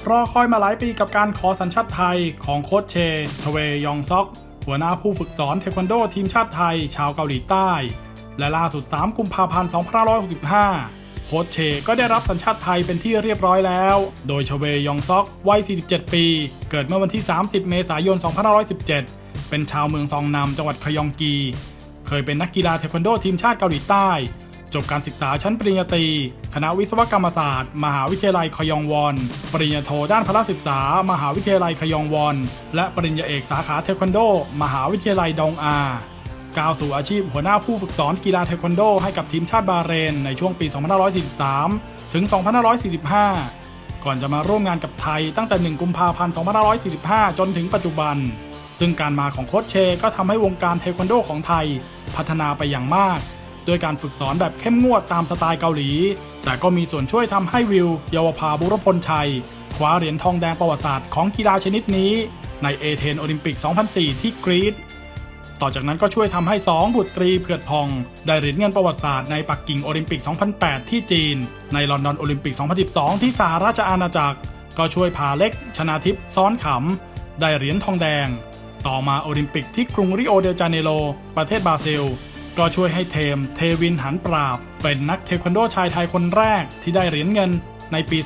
รอคอยมาหลายปีกับการขอสัญชาติไทยของโค้ชเชทเวยองซอกหัวหน้าผู้ฝึกสอนเทควันโดทีมชาติไทยชาวเกาหลีใต้และล่าสุด3 กุมภาพันธ์ 2565โค้ชเชก็ได้รับสัญชาติไทยเป็นที่เรียบร้อยแล้วโดยชเวยองซอกวัย 47 ปีเกิดเมื่อวันที่ 30 เมษายน 2517 เป็นชาวเมืองซองนัมจังหวัดคยองกีเคยเป็นนักกีฬาเทควันโดทีมชาติเกาหลีใต้จบการศึกษาชั้นปริญญาตรีคณะวิศวกรรมศาสตร์มหาวิทยาลัยคยองวอนปริญญาโทด้านพละศึกษามหาวิทยาลัยคยองวอนและปริญญาเอกสาขาเทควันโดมหาวิทยาลัยดองอาก้าวสู่อาชีพหัวหน้าผู้ฝึกสอนกีฬาเทควันโดให้กับทีมชาติบาห์เรนในช่วงปี 2543 ถึง 2545 ก่อนจะมาร่วมงานกับไทยตั้งแต่ 1 กุมภาพันธ์ 2545 จนถึงปัจจุบันซึ่งการมาของโค้ชเชก็ทำให้วงการเทควันโดของไทยพัฒนาไปอย่างมากด้วยการฝึกสอนแบบเข้มงวดตามสไตล์เกาหลีแต่ก็มีส่วนช่วยทำให้วิวเยาวภาบุรพลชัยคว้าเหรียญทองแดงประวัติศาสตร์ของกีฬาชนิดนี้ในเอเธนโอลิมปิก 2004 ที่กรีซต่อจากนั้นก็ช่วยทำให้2 บุตรีเผือดพองได้เหรียญเงินประวัติศาสตร์ในปักกิ่งโอลิมปิก 2008 ที่จีนในลอนดอนโอลิมปิก 2012 ที่สหราชอาณาจักรก็ช่วยพาเล็กชนาทิพย์ซ้อนขำได้เหรียญทองแดงต่อมาโอลิมปิกที่กรุงริโอเดจาเนโรประเทศบราซิลก็ช่วยให้เทวินหันปราบเป็นนักเทควันโดชายไทยคนแรกที่ได้เหรียญเงินในปี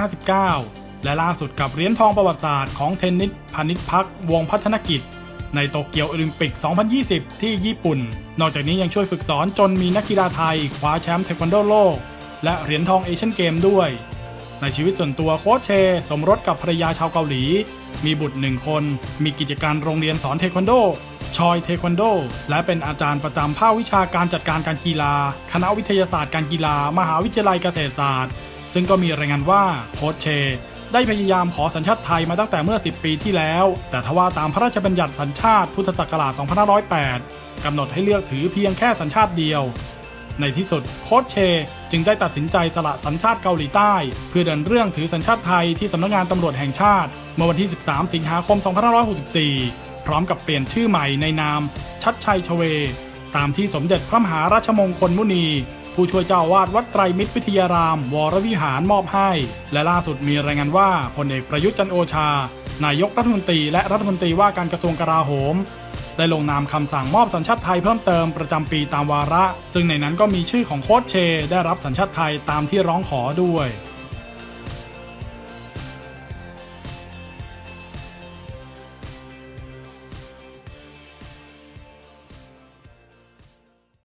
2559 และล่าสุดกับเหรียญทองประวัติศาสตร์ของเทนนิสพานิชพักวงพัฒนกิจในโตเกียวโอลิมปิก 2020 ที่ญี่ปุ่นนอกจากนี้ยังช่วยฝึกสอนจนมีนักกีฬาไทยคว้าแชมป์เทควันโดโลกและเหรียญทองเอเชียนเกมด้วยในชีวิตส่วนตัวโค้ชเชสมรสกับภรรยาชาวเกาหลีมีบุตร1 คนมีกิจการโรงเรียนสอนเทควันโดชอยเทควันโดและเป็นอาจารย์ประจำภาควิชาการจัดการการกีฬาคณะวิทยาศาสตร์การกีฬามหาวิทยาลัยเกษตรศาสตร์ซึ่งก็มีรายงานว่าโค้ชเชได้พยายามขอสัญชาติไทยมาตั้งแต่เมื่อ10 ปีที่แล้วแต่ทว่าตามพระราชบัญญัติสัญชาติพุทธศักราช 2508 กำหนดให้เลือกถือเพียงแค่สัญชาติเดียวในที่สุดโค้ชเชจึงได้ตัดสินใจสละสัญชาติเกาหลีใต้เพื่อเดินเรื่องถือสัญชาติไทยที่สำนักงานตำรวจแห่งชาติเมื่อวันที่ 13 สิงหาคม 2564 พร้อมกับเปลี่ยนชื่อใหม่ในนามชัดชัยชเวตามที่สมเด็จพระมหาราชมงคลมุนีผู้ช่วยเจ้าอาวาสวัดไตรมิตรวิทยารามวรวิหารมอบให้และล่าสุดมีรายงานว่าพลเอกประยุทธ์จันทร์โอชานายกรัฐมนตรีและรัฐมนตรีว่าการกระทรวงกลาโหมได้ลงนามคำสั่งมอบสัญชาติไทยเพิ่มเติมประจำปีตามวาระซึ่งในนั้นก็มีชื่อของโค้ชเชได้รับสัญชาติไทยตามที่ร้องขอด้วย